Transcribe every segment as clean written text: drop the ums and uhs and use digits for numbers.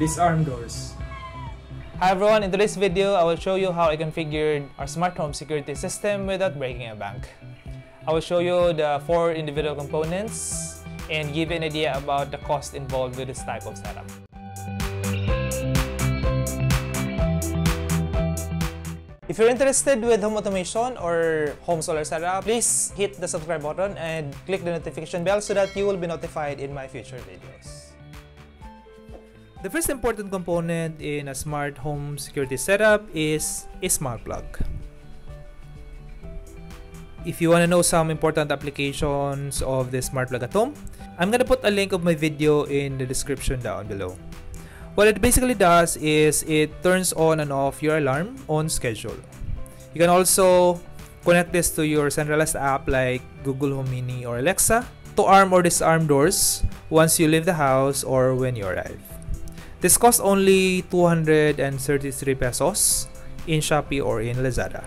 disarm doors. Hi everyone, in today's video, I will show you how I configured our smart home security system without breaking a bank. I will show you the 4 individual components and give you an idea about the cost involved with this type of setup. If you're interested with home automation or home solar setup, please hit the subscribe button and click the notification bell so that you will be notified in my future videos. The first important component in a smart home security setup is a smart plug. If you want to know some important applications of the smart plug at home, I'm going to put a link of my video in the description down below. What it basically does is it turns on and off your alarm on schedule. You can also connect this to your centralized app like Google Home Mini or Alexa to arm or disarm doors once you leave the house or when you arrive. This costs only 233 pesos in Shopee or in Lazada.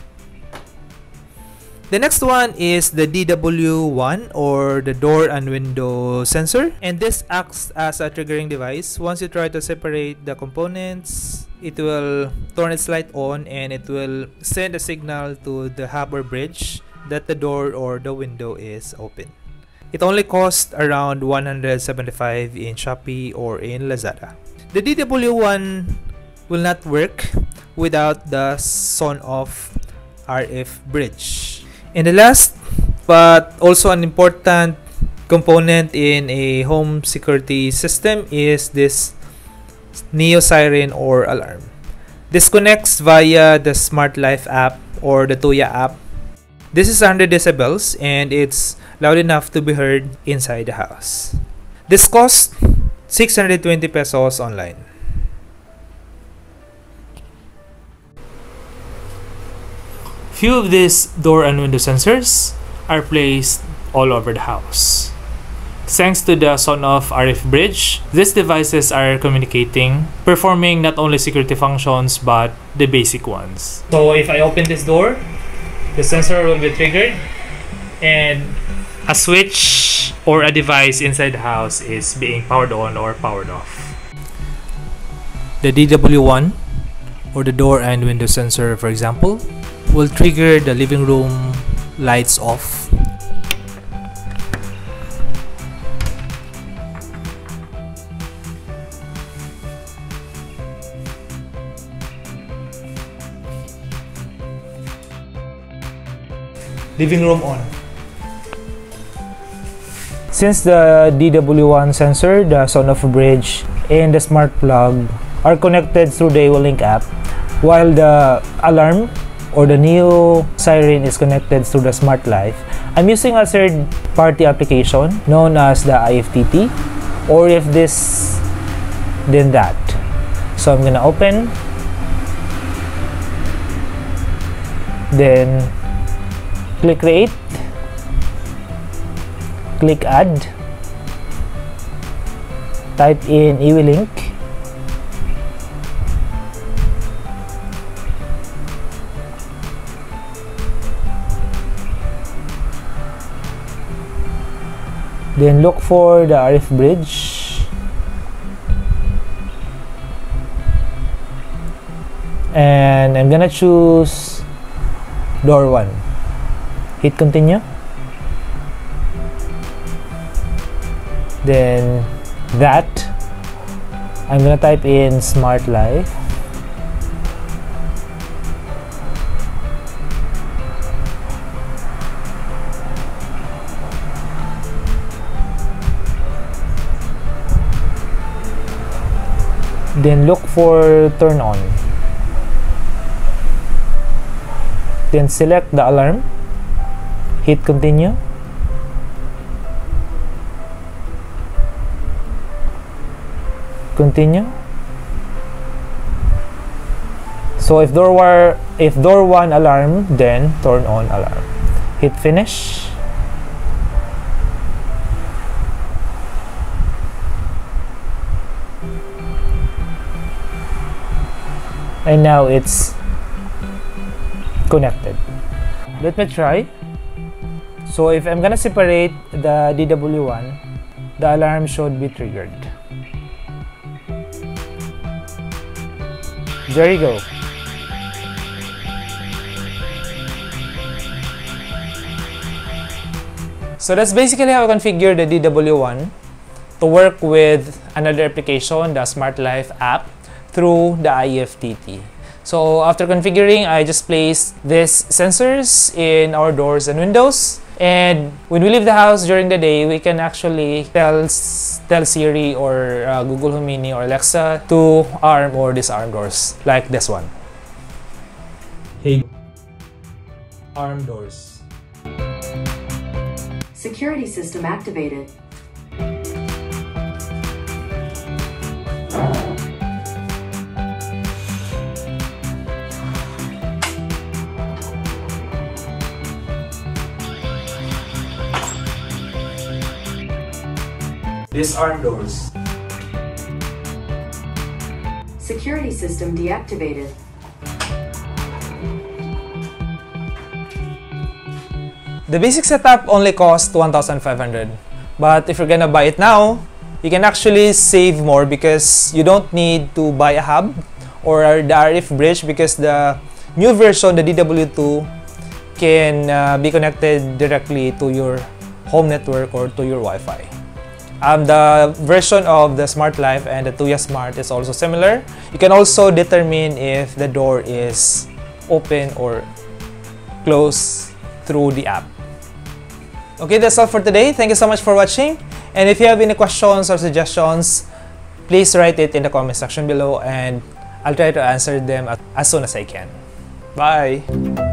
The next one is the DW1 or the door and window sensor, and this acts as a triggering device. Once you try to separate the components, it will turn its light on and it will send a signal to the hub or bridge that the door or the window is open. It only costs around 175 in Shopee or in Lazada. The DW1 will not work without the SON-OFF RF bridge. And the last but also an important component in a home security system is this Neo Siren or alarm. This connects via the Smart Life app or the Tuya app. This is 100 decibels and it's loud enough to be heard inside the house. This costs 620 pesos online. Few of these door and window sensors are placed all over the house. Thanks to the SON-OFF RF bridge, these devices are communicating, performing not only security functions but the basic ones. So if I open this door, the sensor will be triggered and a switch or a device inside the house is being powered on or powered off. The DW1 or the door and window sensor, for example, will trigger the living room lights off. Living room on. Since the DW1 sensor, the SON-OFF bridge, and the smart plug are connected through the Evolink app, while the alarm or the Neo Siren is connected through the Smart Life, I'm using a third-party application known as the IFTT, or if this, then that. So I'm gonna open, then click create, click add, type in Evolink, then look for the RF bridge and I'm gonna choose door 1. Hit continue, then that I'm gonna type in Smart Life, then look for turn on, then select the alarm, hit continue, continue. So if door 1 alarm, then turn on alarm, hit finish, and now it's connected. Let me try. So if I'm gonna separate the DW1, the alarm should be triggered. There you go. So that's basically how I configure the DW1 to work with another application, the Smart Life app, through the IFTT. So after configuring, I just place these sensors in our doors and windows. And when we leave the house during the day, we can actually tell Siri or Google Home Mini or Alexa to arm or disarm doors, like this one. Hey, arm doors. Security system activated. Disarm doors. Security system deactivated. The basic setup only costs 1,500, but if you're gonna buy it now, you can actually save more because you don't need to buy a hub or the RF bridge, because the new version, the DW2, can be connected directly to your home network or to your Wi-Fi. The version of the Smart Life and the Tuya Smart is also similar. You can also determine if the door is open or closed through the app. Okay, that's all for today. Thank you so much for watching. And if you have any questions or suggestions, please write it in the comment section below and I'll try to answer them as soon as I can. Bye!